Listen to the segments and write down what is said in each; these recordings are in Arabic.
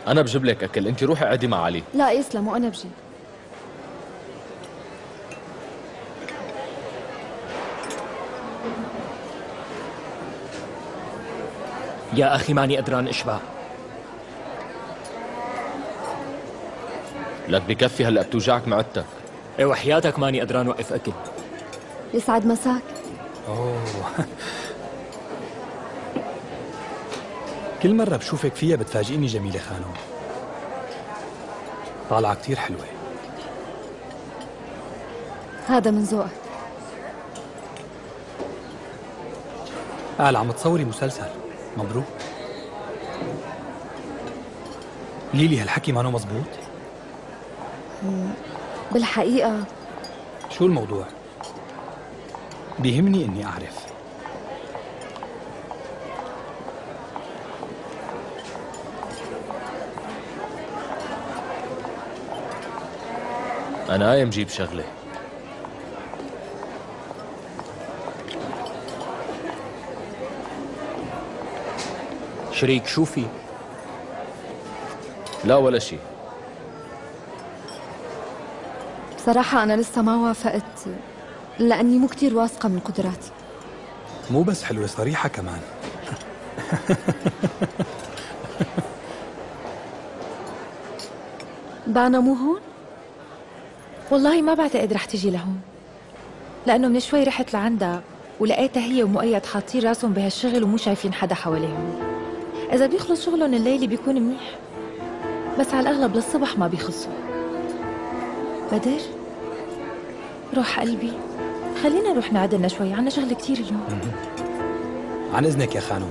انا بجيب لك اكل، انت روحي قعدي مع علي. لا يسلم وانا بجي. يا أخي ماني قدران أشبع. لك بكفي هلا بتوجعك معدتك. إيه وحياتك ماني قدران وقف أكل. يسعد مساك. أوه كل مرة بشوفك فيها بتفاجئني جميلة خانم. طالعة كتير حلوة. هذا من ذوقك. قال عم تصوري مسلسل، مبروك. ليلي هالحكي ما مزبوط؟ بالحقيقة شو الموضوع؟ بيهمني إني أعرف. انا قايم جيب شغله. شريك شو في؟ لا ولا شيء. بصراحة أنا لسه ما وافقت لأني مو كتير واثقة من قدراتي. مو بس حلوة، صريحة كمان. بانا مو هون؟ والله ما بعتقد رح تجي لهون، لأنه من شوي رحت لعندها ولقيتها هي ومؤيد حاطين راسهم بهالشغل ومو شايفين حدا حواليهم. إذا بيخلص شغلهم الليلي بيكون منيح، بس على الأغلب للصبح ما بيخلصوا. بدر روح قلبي، خلينا نروح نعدلنا شوي، عنا شغل كتير اليوم. عن إذنك يا خانم.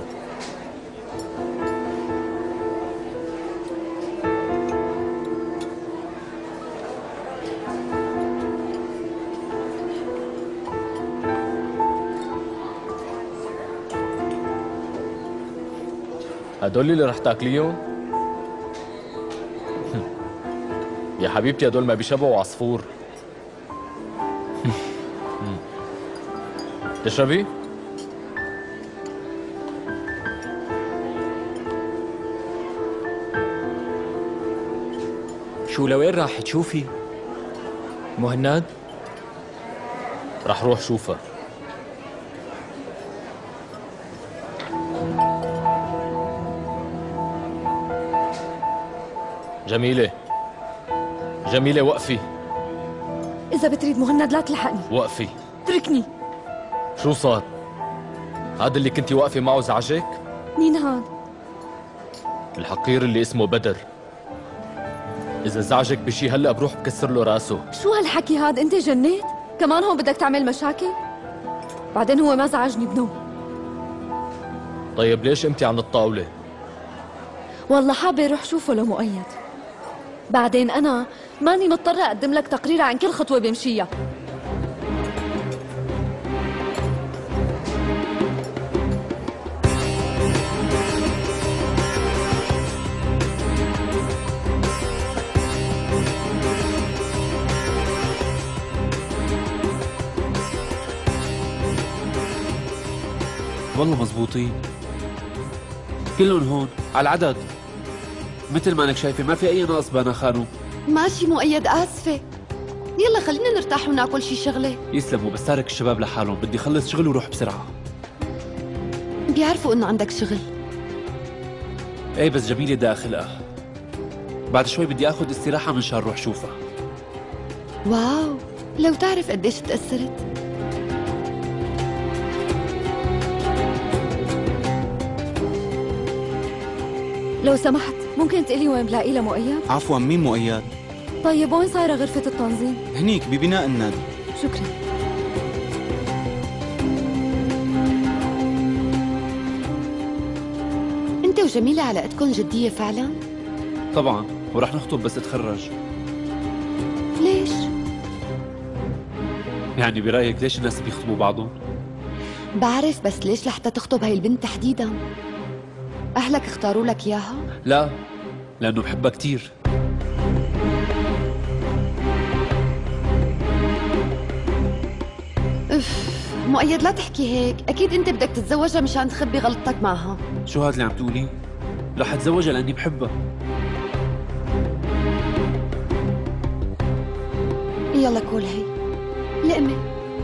هدول اللي رح تاكليهم؟ يا حبيبتي هدول ما بيشبهوا عصفور. تشربي؟ شو لوين راح تشوفي؟ مهند؟ رح روح شوفها. جميلة جميلة وقفي. إذا بتريد مهند لا تلحقني. وقفي. اتركني. شو صار؟ هذا اللي كنتي واقفة معه زعجك؟ مين هاد؟ الحقير اللي اسمه بدر. إذا زعجك بشي هلأ بروح بكسر له راسه. شو هالحكي هاد؟ أنت جنيت؟ كمان هون بدك تعمل مشاكل؟ بعدين هو ما زعجني بنوم. طيب ليش قمتي عن الطاولة؟ والله حابة روح شوفه لمؤيد. بعدين أنا ماني مضطرة أقدم لك تقرير عن كل خطوة بمشيها. والله مزبوطين كلهم هون على العدد، مثل ما انك شايفه ما في اي نقص بانا خانو. ماشي مؤيد، آسفة. يلا خلينا نرتاح وناكل شي شغلة. يسلموا، بس تارك الشباب لحالهم، بدي خلص شغل وروح بسرعة. بيعرفوا انه عندك شغل. ايه بس جميلة داخلها، بعد شوي بدي اخذ استراحة من شان روح شوفها. واو، لو تعرف قديش تأثرت. لو سمحت ممكن تقلي وين بلاقي لها مؤيد؟ عفوا، مين مؤيد؟ طيب وين صايرة غرفة التنظيم؟ هنيك ببناء النادي. شكرا. انت وجميلة علاقتكم جدية فعلا؟ طبعا، ورح نخطب بس اتخرج. ليش؟ يعني برايك ليش الناس بيخطبوا بعضهم؟ بعرف، بس ليش لحتى تخطب هاي البنت تحديدا؟ أهلك اختاروا لك إياها؟ لا، لأنه بحبها كتير. مؤيد لا تحكي هيك، أكيد أنت بدك تتزوجها مشان تخبي غلطتك معها. شو هاد اللي عم تقولي؟ رح اتزوجها لأني بحبها. يلا كول هي لقمة.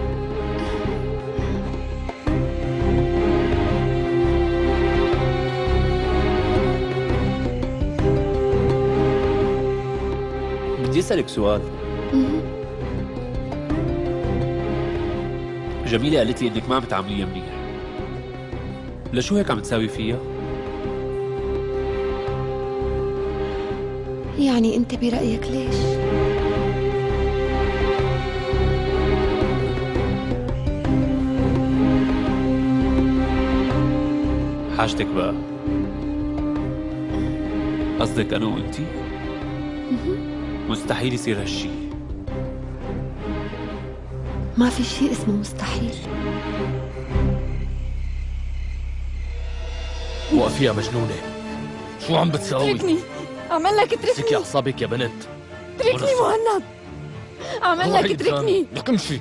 بدي اسالك سؤال. جميلة قالت لي انك ما عم تعامليها منيح، لشو هيك عم تساوي فيها؟ يعني انت برأيك ليش؟ حاجتك بقى. قصدك انا وانتي؟ مستحيل يصير هالشي. ما في شيء اسمه مستحيل. وقفي يا مجنونة، شو عم بتساوي؟ اتركني، أعمل لك امسكي اتركني. أعصابك يا بنت. اتركني مهند، أعمل لك اتركني. لك امشي.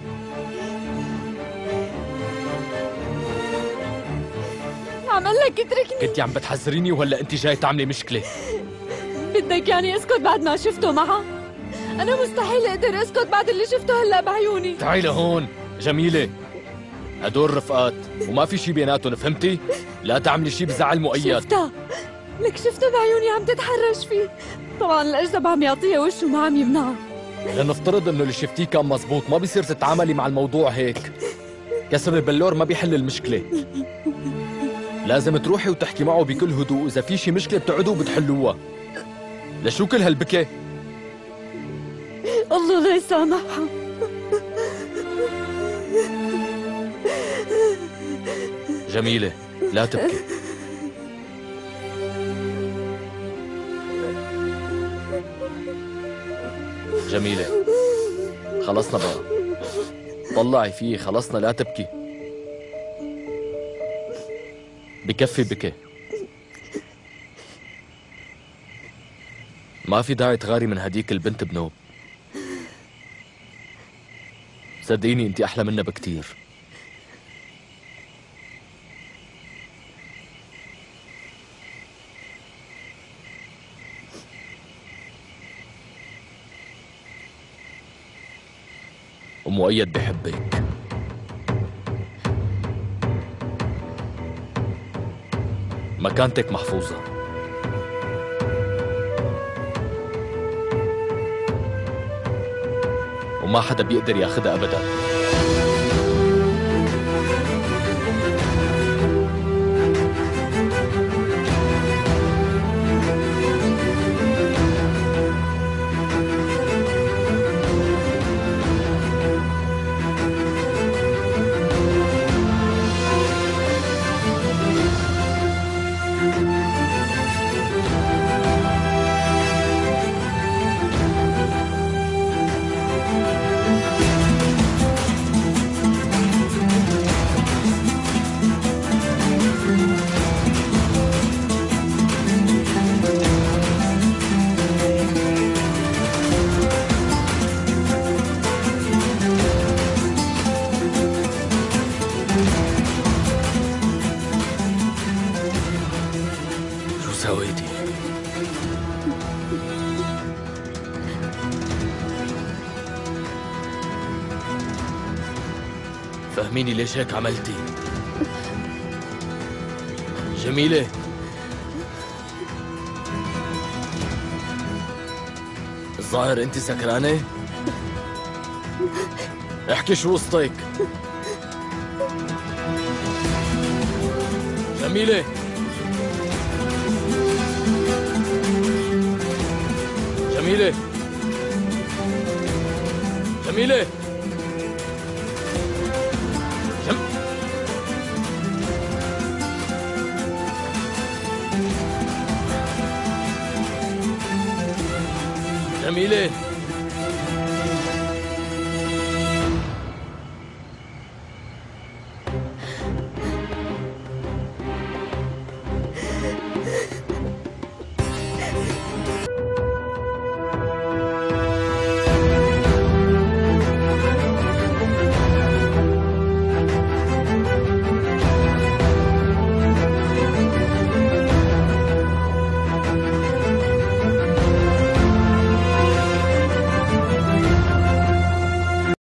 أعمل لك اتركني. كنتي عم بتحذريني وهلا انت جاي تعملي مشكلة؟ بدك يعني اسكت بعد ما شفته معها؟ أنا مستحيل أقدر اسكت بعد اللي شفته هلا بعيوني. تعي لهون جميلة، هدول رفقات وما في شي بيناتهم، فهمتي؟ لا تعملي شي بزعل مؤيد. شفتها، لك شفته بعيوني عم تتحرش فيه. طبعا الأجدب عم يعطيها وشه وما عم يمنعها. لنفترض انه اللي شفتيه كان مزبوط، ما بيصير تتعاملي مع الموضوع هيك. كسر البلور ما بيحل المشكلة. لازم تروحي وتحكي معه بكل هدوء، إذا في شي مشكلة بتقعدوا وبتحلوها. لشو كل هالبكي؟ الله لا يسامحها. جميلة لا تبكي. جميلة خلصنا بقى، طلعي فيه، خلصنا لا تبكي. بكفي بكي، ما في داعي تغاري من هديك البنت بنوب. صدقيني انت احلى منها بكتير. ومؤيد بحبك. مكانتك محفوظة. وما حدا بيقدر ياخدها أبداً. سويتي؟ فهميني ليش هيك عملتي؟ جميلة الظاهر انت سكرانة؟ احكي شو قصتك؟ جميلة جميلة جميلة جميلة